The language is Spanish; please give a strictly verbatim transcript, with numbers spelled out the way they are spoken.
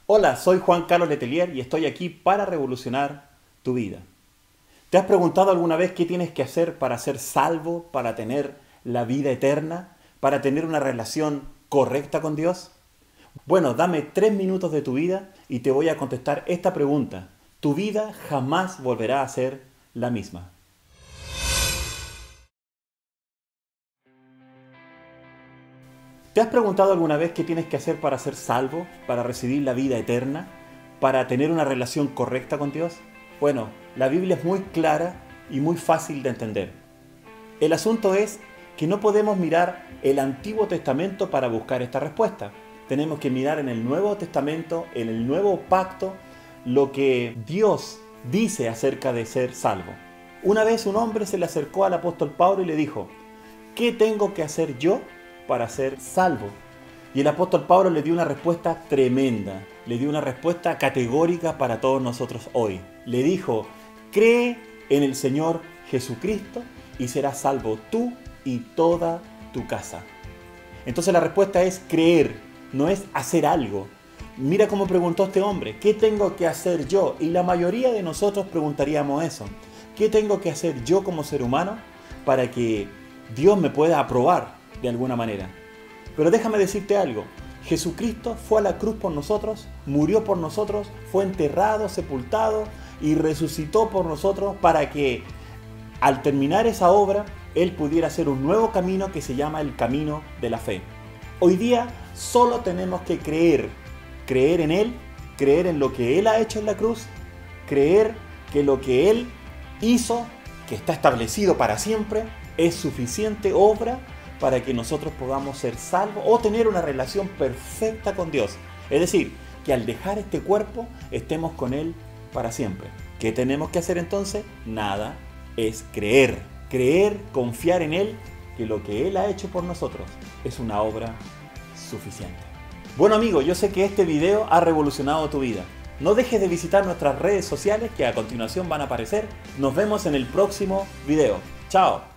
Hola, soy Juan Carlos Letelier y estoy aquí para revolucionar tu vida. ¿Te has preguntado alguna vez qué tienes que hacer para ser salvo, para tener la vida eterna, para tener una relación correcta con Dios? Bueno, dame tres minutos de tu vida y te voy a contestar esta pregunta. Tu vida jamás volverá a ser la misma. ¿Te has preguntado alguna vez qué tienes que hacer para ser salvo, para recibir la vida eterna, para tener una relación correcta con Dios? Bueno, la Biblia es muy clara y muy fácil de entender. El asunto es que no podemos mirar el Antiguo Testamento para buscar esta respuesta. Tenemos que mirar en el Nuevo Testamento, en el Nuevo Pacto, lo que Dios dice acerca de ser salvo. Una vez un hombre se le acercó al apóstol Pablo y le dijo: ¿qué tengo que hacer yo para ser salvo? Y el apóstol Pablo le dio una respuesta tremenda, le dio una respuesta categórica para todos nosotros hoy. Le dijo: cree en el Señor Jesucristo y serás salvo tú y toda tu casa. Entonces la respuesta es creer, no es hacer algo. Mira cómo preguntó este hombre: ¿qué tengo que hacer yo? Y la mayoría de nosotros preguntaríamos eso: ¿qué tengo que hacer yo como ser humano para que Dios me pueda aprobar de alguna manera? Pero déjame decirte algo: Jesucristo fue a la cruz por nosotros, murió por nosotros, fue enterrado, sepultado y resucitó por nosotros para que al terminar esa obra Él pudiera hacer un nuevo camino que se llama el camino de la fe. Hoy día solo tenemos que creer, creer en Él, creer en lo que Él ha hecho en la cruz, creer que lo que Él hizo, que está establecido para siempre, es suficiente obra para que nosotros podamos ser salvos o tener una relación perfecta con Dios. Es decir, que al dejar este cuerpo estemos con Él para siempre. ¿Qué tenemos que hacer entonces? Nada, es creer. Creer, confiar en Él, que lo que Él ha hecho por nosotros es una obra suficiente. Bueno amigos, yo sé que este video ha revolucionado tu vida. No dejes de visitar nuestras redes sociales que a continuación van a aparecer. Nos vemos en el próximo video. ¡Chao!